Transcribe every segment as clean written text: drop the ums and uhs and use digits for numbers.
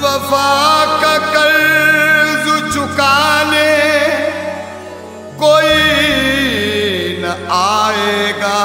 वफा का कर्ज चुकाने कोई न आएगा,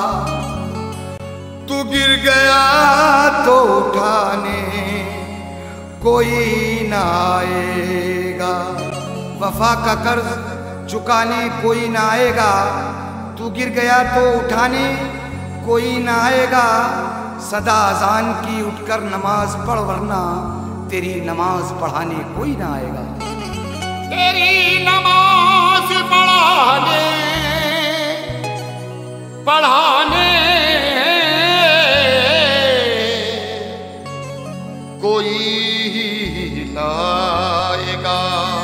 तू गिर गया तो उठाने कोई न आएगा। वफा का कर्ज चुकाने कोई न आएगा, तू गिर गया तो उठाने कोई न आएगा। सदा अजान की उठकर नमाज पढ़, वरना तेरी नमाज पढ़ाने कोई ना आएगा। तेरी नमाज पढ़ाने कोई ना आएगा।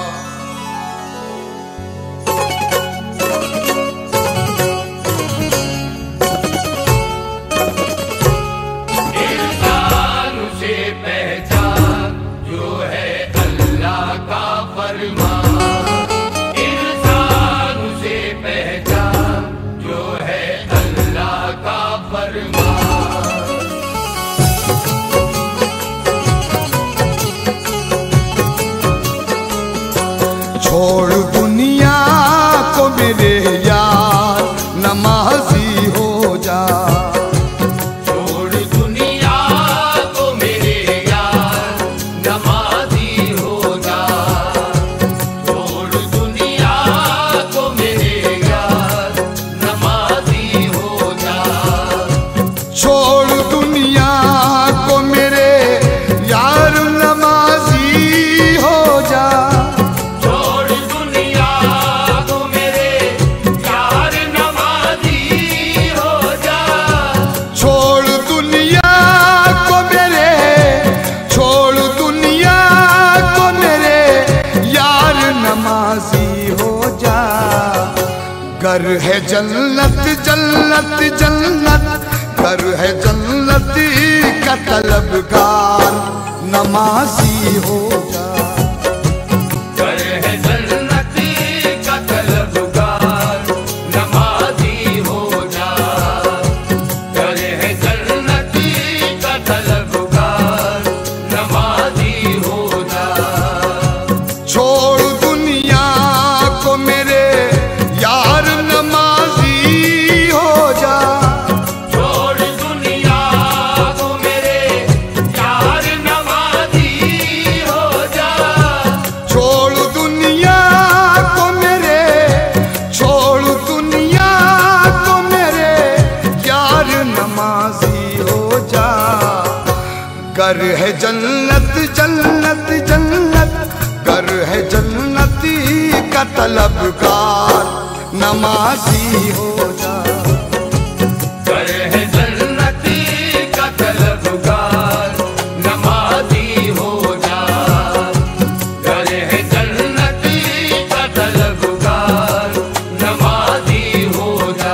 छोड़ दुनिया को मेरे यार, नमाजी हो जा। छोड़ दुनिया को मेरे यार, नमाजी हो जा। छोड़ दुनिया को मेरे यार, नमाजी हो जा। छोड़ दुनिया को मेरे यार, नमाजी हो जा। घर है जन्नत जन्नत जन्नत, घर है जन्नत का तलबगार, नमाजी हो जा। घर है जन्नत का तलबगार, नमाजी हो जा। घर है जन्नत का तलबगार, नमाजी हो जा। छोड़ दुनिया को मेरे यार, नमाजी हो जा। छोड़ दुनिया को मेरे यार, नमाजी हो जा। छोड़ दुनिया को मेरे, छोड़ दुनिया को मेरे यार, नमाजी हो जा। घर है जन्नत जन्नत जन्नत, घर है जन्नती का तलबगार, नमाजी हो जा। घर है जन्नती का तलबगार, नमाजी हो जा। घर है जन्नती का तलबगार, नमाजी हो जा।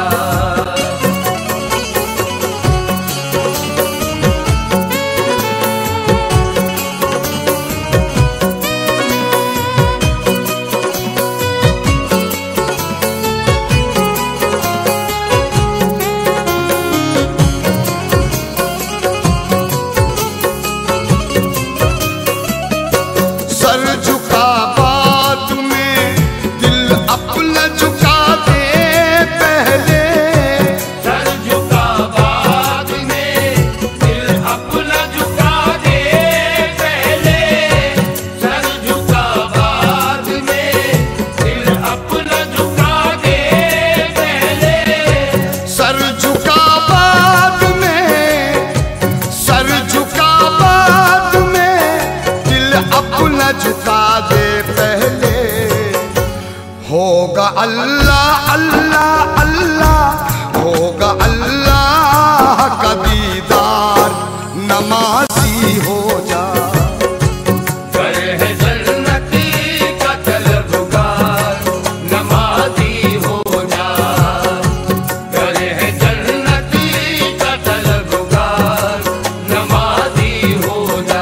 होगा अल्लाह अल्लाह अल्लाह, होगा अल्लाह का दीदार, नमाजी हो जा। घर है जन्नती का तलबगार, नमाजी हो जा। घर है जन्नती का तलबगार, नमाजी हो जा।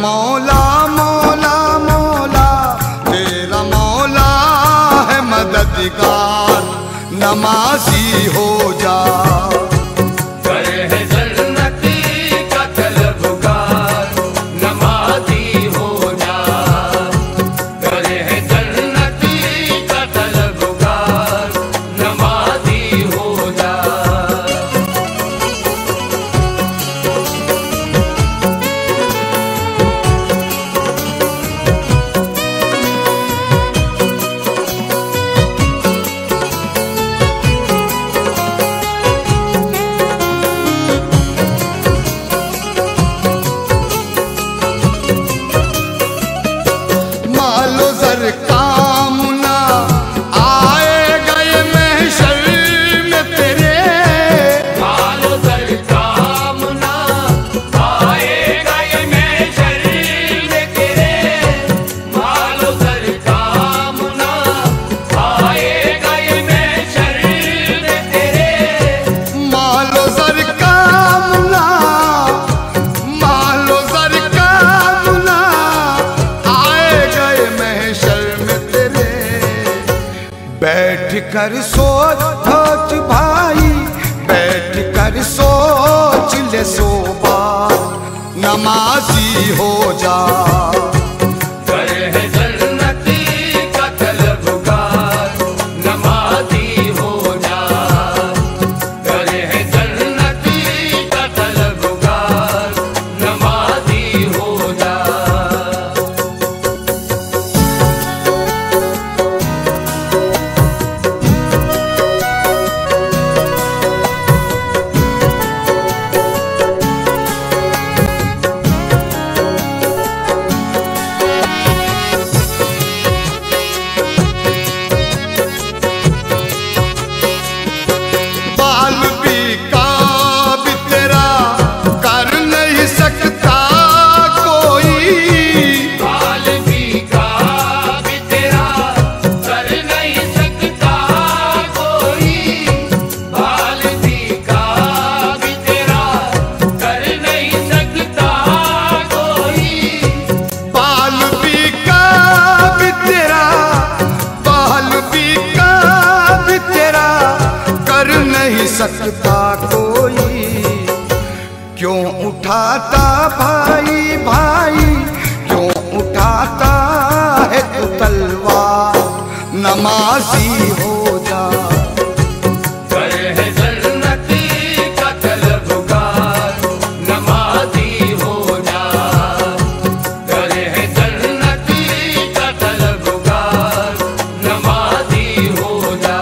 मौला मौला मौला, तेरा मौला है मददगार, नमाजी हो जा। करे है जन्नती का तलबगार, नमाजी हो जा। करे है जन्नती का तलबगार, नमाजी हो जा। मालो जर काम ना आएगा ये महशर में तेरे, मालो सर काम ना आएगा ये महशर में तेरे। मालो सर काम ना आएगा ये महशर में तेरे। मालो जर काम ना, मालो जर काम ना आएगा ये महशर में तेरे। बैठ कर सोच सोच भाई, बैठ कर सोच ले सो बार, नमाजी हो जा। करे है जन्नती का तलबगार, नमाजी हो जा। करे है जन्नती का तलबगार, नमाजी हो जा। बाल भी का भी तेरा कर नहीं सकता कोई, बाल भी का भी तेरा कर नहीं सकता कोई। बाल भी का भी तेरा कर नहीं सकता कोई। बाल भी का भी तेरा, बाल भी का भी तेरा कर नहीं सकता कोई। क्यों उठाता भाई भाई, क्यों उठाता है तू तलवार, नमाजी हो जा। करे है जन्नती का तलबगार, नमाजी हो जा। करे है जन्नती का तलबगार, नमाजी हो जा।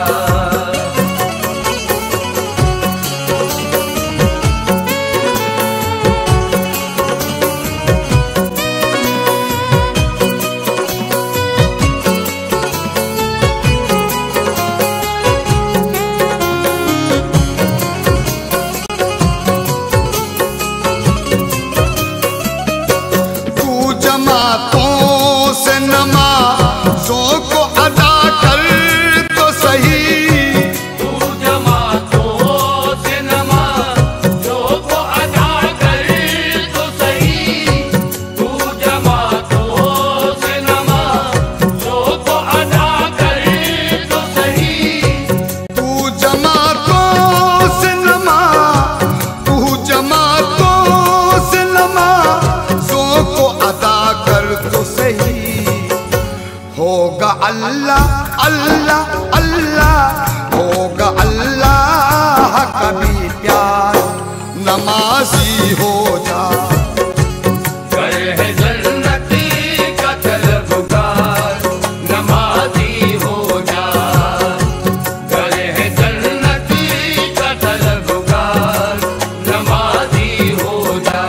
तू जमातों से नमाज़ों को अदा कर तो सही, तू जमातों से नमाज़ों को अदा कर तो सही। तू जमातों से नमाज़ों को अदा कर तो सही। तू जमातों से नमा, तू जमातों से नमाज़ों को अदा कर तो सही। होगा अल्लाह अल्लाह अल्लाह, होगा अल्लाह का भी प्यार, नमाजी हो जा। करे है जन्नती का तलबगार, नमाजी हो जा। करे है जन्नती का तलबगार, नमाजी हो जा।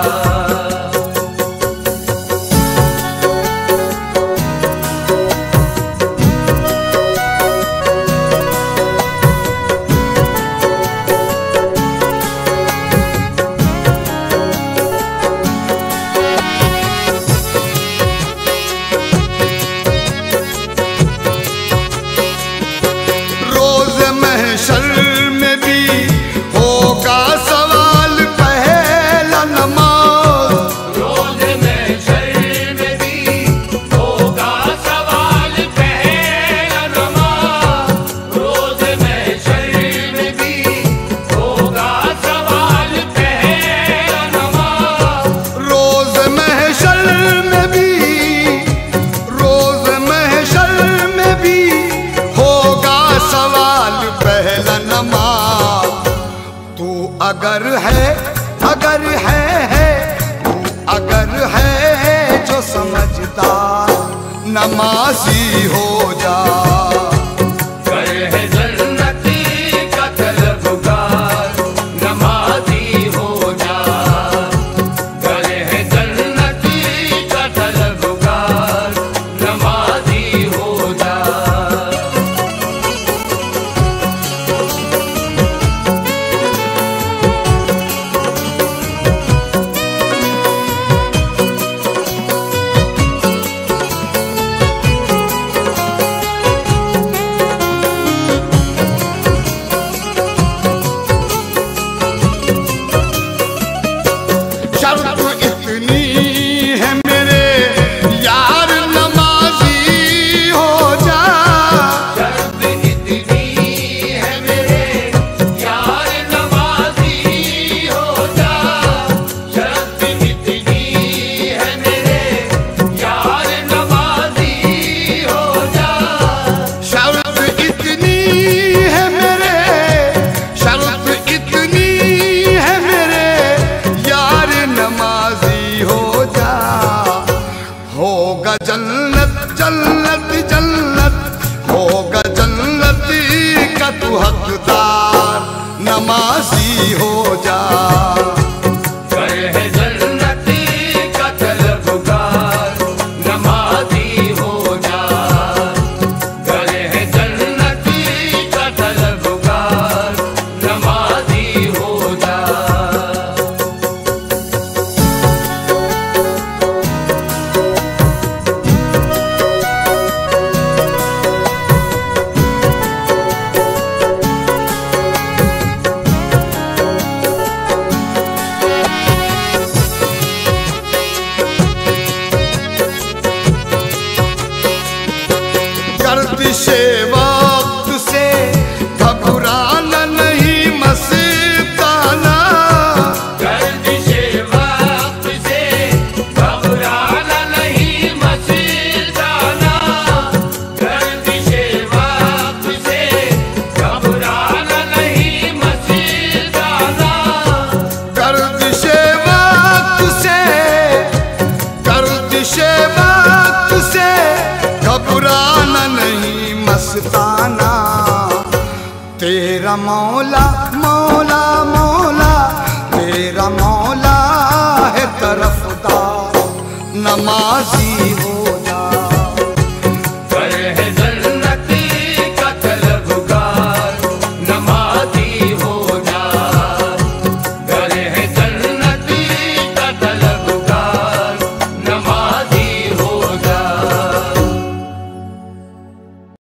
नमाजी हो जा। घर है जन्नती का तलबगार, नमाजी हो जा। घर है जन्नती का तलबगार, नमाजी हो जा। शर्त इतनी है मेरे यार नमाजी हो जा। शर्त इतनी है मेरे यार नमाजी हो जा। शर्त इतनी है मेरे यार नमाजी हो जा। शर्त इतनी है मेरे, शर्त इतनी है मेरे यार नमाजी हो जा। होगा जन्नत जन्नत जन्नत, होगा जन्नत का तू हकदार, नमाजी हो जा। घर है जन्नती का तलबगार, नमाजी हो जा। घर है जन्नती का तलबगार, नमाजी हो जा। गर्दिशे वक्त से घबराना नहीं मस्ताना। गर्दिशे वक्त से घबराना नहीं मस्ताना। गर्दिशे वक्त से घबराना नहीं मस्ताना। गर्दिशे वक्त से, गर्दिशे वक्त से घबराना नहीं मस्ताना। तेरा मौला मौला मौला, तेरा मौला है तरफदार, नमाजी हो